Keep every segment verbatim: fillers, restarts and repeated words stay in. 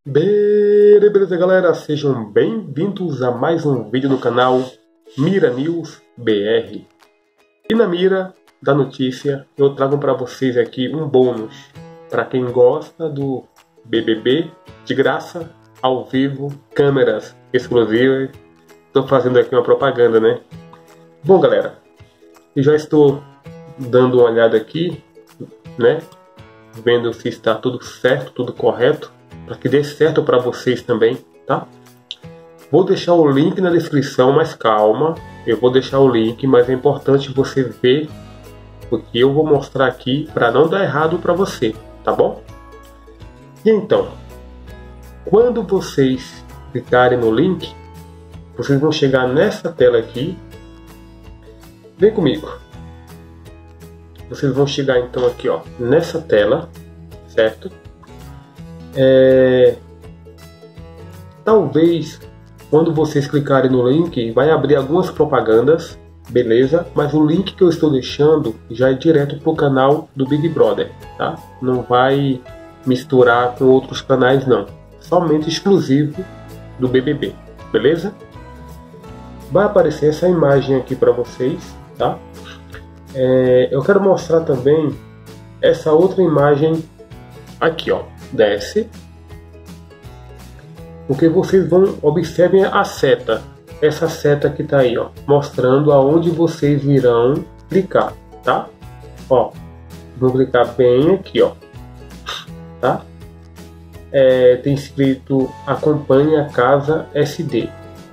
Beleza, galera? Sejam bem-vindos a mais um vídeo no canal Mira News B R. E na mira da notícia, eu trago para vocês aqui um bônus para quem gosta do B B B de graça, ao vivo, câmeras exclusivas. Estou fazendo aqui uma propaganda, né? Bom, galera, eu já estou dando uma olhada aqui, né? Vendo se está tudo certo, tudo correto, para que dê certo para vocês também, tá? Vou deixar o link na descrição, mas calma, eu vou deixar o link, mas é importante você ver o que eu vou mostrar aqui para não dar errado para você, tá bom? E então, quando vocês clicarem no link, vocês vão chegar nessa tela aqui. Vem comigo. Vocês vão chegar então aqui, ó, nessa tela, certo? É... Talvez quando vocês clicarem no link vai abrir algumas propagandas, beleza? Mas o link que eu estou deixando já é direto para o canal do Big Brother, tá? Não vai misturar com outros canais não, somente exclusivo do B B B, beleza? Vai aparecer essa imagem aqui para vocês, tá? É, eu quero mostrar também essa outra imagem aqui, ó. Desce, porque vocês vão observem a seta, essa seta que tá aí, ó, mostrando aonde vocês irão clicar, tá? Ó, vou clicar bem aqui, ó, tá? É, tem escrito acompanhe a casa S D.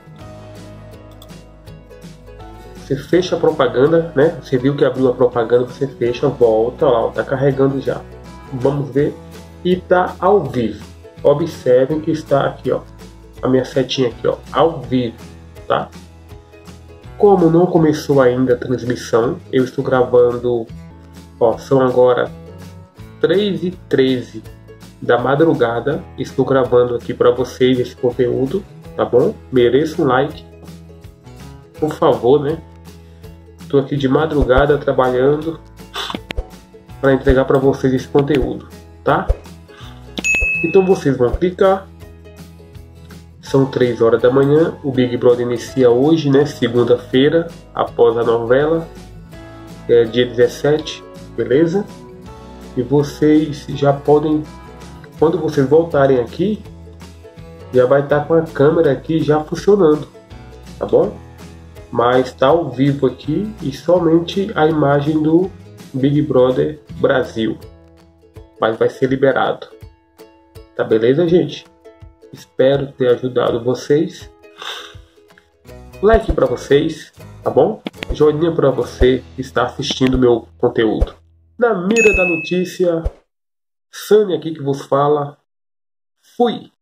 Você fecha a propaganda, né? Você viu que abriu a propaganda, você fecha, volta lá, ó, tá carregando já. Vamos ver. E tá ao vivo. Observem que está aqui, ó, a minha setinha aqui, ó, ao vivo, tá? Como não começou ainda a transmissão, eu estou gravando, ó, são agora três e treze da madrugada. Estou gravando aqui para vocês esse conteúdo, tá bom? Mereço um like, por favor, né? Estou aqui de madrugada trabalhando para entregar para vocês esse conteúdo, tá? Então vocês vão clicar. São três horas da manhã. O Big Brother inicia hoje, né? Segunda-feira, após a novela. É dia dezessete, beleza? E vocês já podem, quando vocês voltarem aqui, já vai estar com a câmera aqui já funcionando, tá bom? Mas está ao vivo aqui e somente a imagem do Big Brother Brasil. Mas vai ser liberado. Tá beleza, gente? Espero ter ajudado vocês. Like para vocês, tá bom? Joinha para você que está assistindo meu conteúdo. Na mira da notícia, Sânia aqui que vos fala. Fui!